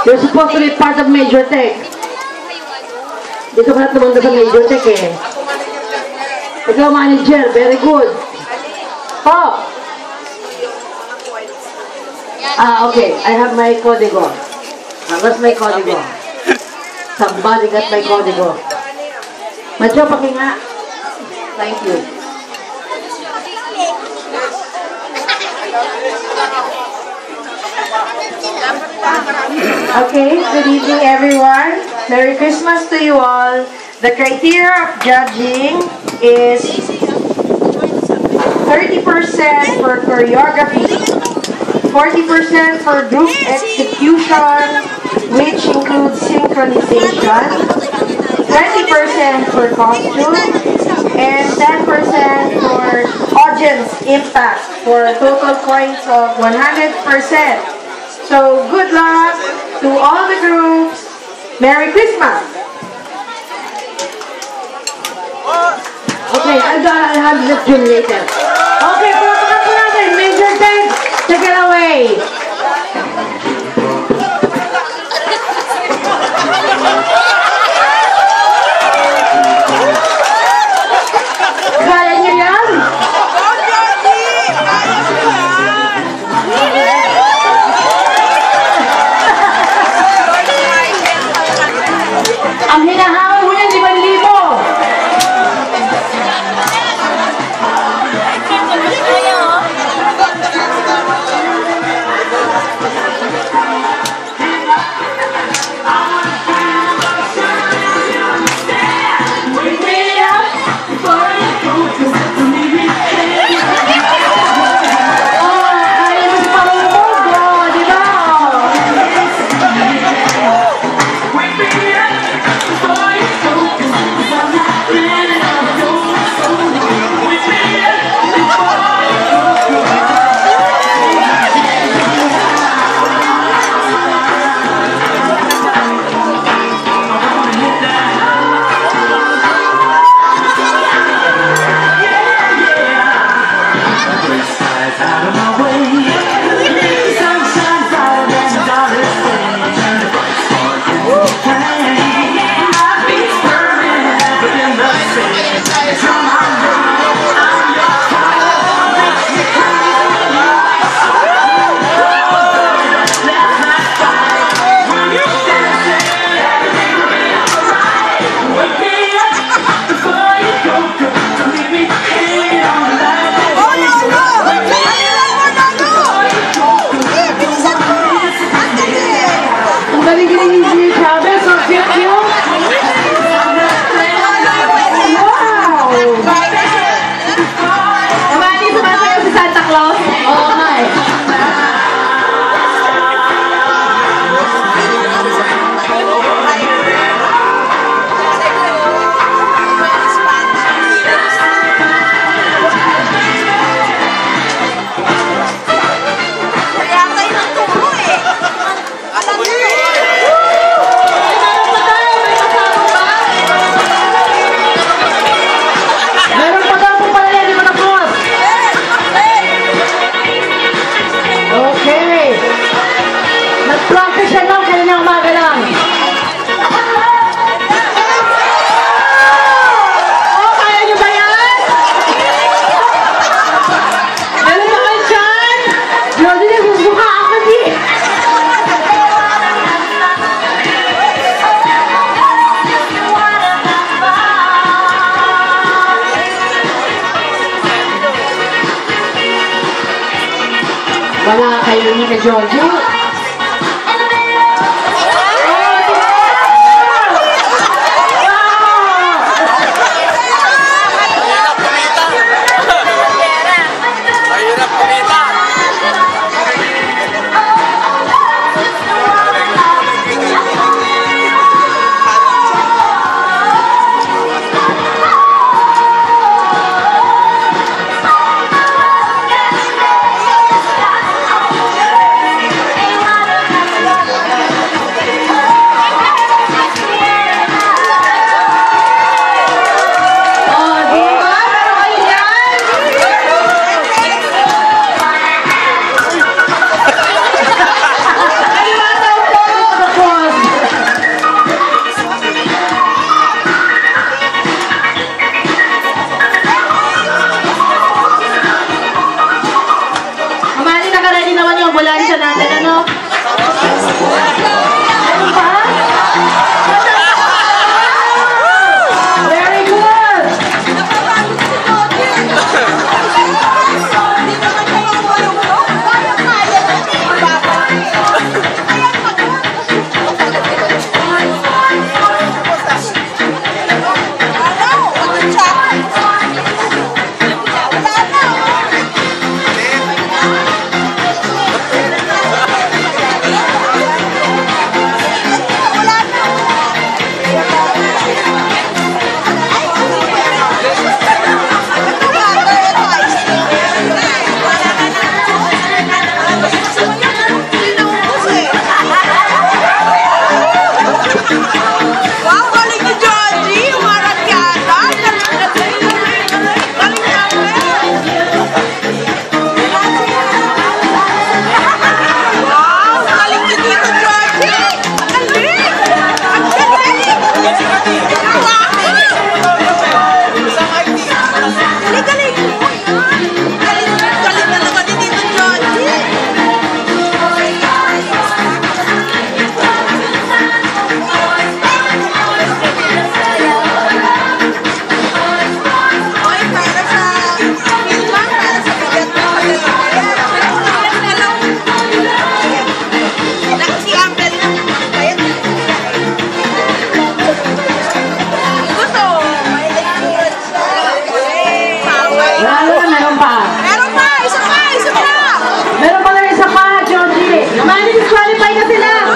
You're supposed to be part of Major Tech. Dito ka na tumanda sa Major Tech eh. Ikaw manager, very good. Oh! Okay. I have my código. What's my código? Somebody got my código. Macho, pakinga. Thank you. Okay, good evening everyone. Merry Christmas to you all. The criteria of judging is 30% for choreography, 40% for group execution, which includes synchronization, 20% for costume, and 10% for audience impact, for a total points of 100%. So, good luck to all the groups. Merry Christmas! Okay, I'll have this tune later. Okay, palapakan po natin. Major Ted, take it away. Kaya niyo yan? Ang hinahangal mo niya, 5,000. Wala kayo ni Jojo.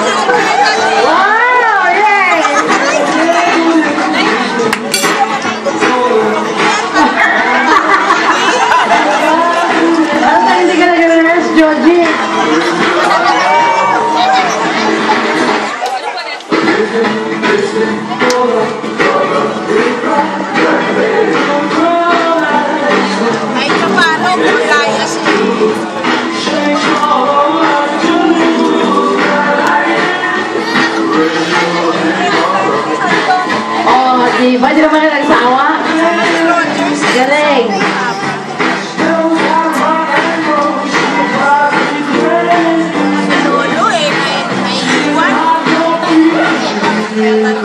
Wow! Yay! Ano hindi ka nag-rehearse, Georgie? Ay, kaparo, kaya siya. Oh, di ba? Di naman ka nagsawa? Galing. Lolo eh, may iwan.